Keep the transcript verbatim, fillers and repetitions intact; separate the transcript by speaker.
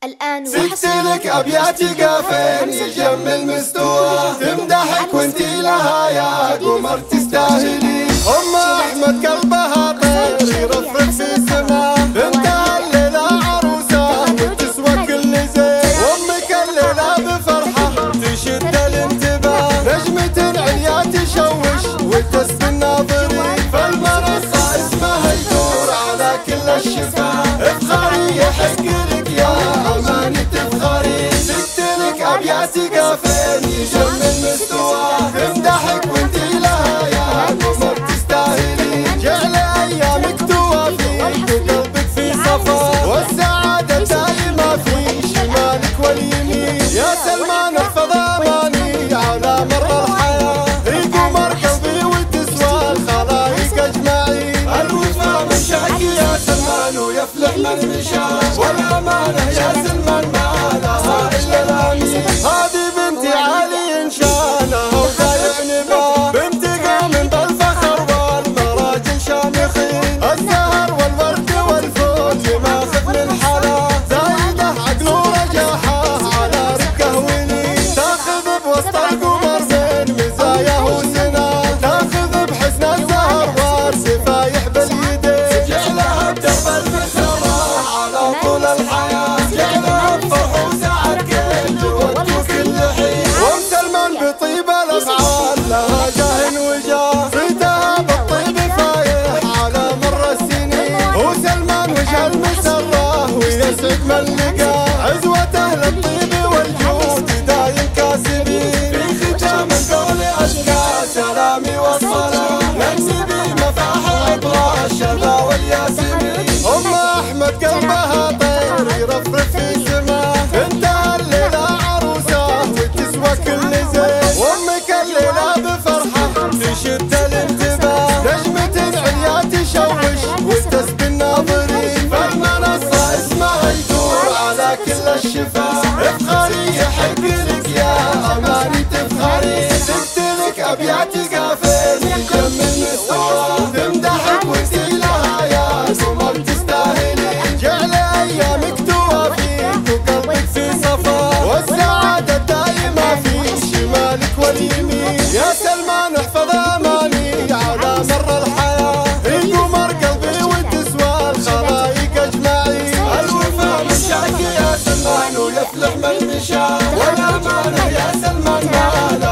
Speaker 1: الآن
Speaker 2: سكتلك أبياتي قافين يجمل مستوى، تمدحك وانتي لها يا قمر تستاهلي. أم أحمد قلبها طير يرفرف في السما، بنتها الليلة عروسة وتسوى كل زين، وأمك الليلة بفرحة تشد الانتباه، نجمة عليا تشوش وتسبي الناظرين، فالمنصة اسمها يدور على كل الشفاه، افخري يحق لك يا أماني تفخري. سكتلك أبياتي قافين يجمل مستوى، تمدحك وانتي لها يا قمر تستاهلي، جعل أيامك توافيك وقلبك في صفا، والسعادة دايمة في شمالك واليمين، يا سلمان احفظ أماني على مر الحياة، هي قمر قلبي وتسوى الخلايق أجمعين، الوفا من شعك يا سلمان ويفلح من مشى، والأمانة يا سلمان ما لها إلا الأمين. هذه بنتي علي إن شانها وخايف نباه، بنت قوم بالفخر والمراجل شامخين، الزهر والورد والفول ماخذ من حلا، زايده عقل ورجاحه على ركه ولين، تاخذ بوسط القمر من مزاياه وسناه، تاخذ بحسن الزهر والسفايح باليدين، جعلها بدرب المسرة على طول الحياة، جعلها بفرح وسعد كل وقت وكل حين، وام سلمان بطيب الافعال لها جاه وجاه، صيتها بالطيب فايح على مر السنين، وسلمان وجه المسرة ويسعد من لقاه، عزوته للطيب والجود دايم كاسبين، في ختام القول اشكى سلامي والصلاة، نكسبي مفاح عبر الشذا والياسمين. ام احمد قلبها طير يرفرف في السما، بنتها الليلة عروسة وتسوى كل زين، وامك الليلة بفرحة تشد الانتباه، نجمة عليا تشوش وتسبي الناظرين، فالمنصة اسمها يدور على كل الشفاه، افخري يحق لك يا أماني تفخري. سكتلك أبياتي قافين يجمل مستوى، تمدحك وانتي لها يا قمر تستاهلي، جعل أيامك توافيك وقلبك في صفا، والسعادة دايمة في شمالك واليمين، يا سلمان احفظ أماني على مر الحياة، هي قمر قلبي وتسوى الخلايق أجمعين، الوفا من شعك يا سلمان ويفلح من مشى، والأمانة يا سلمان ما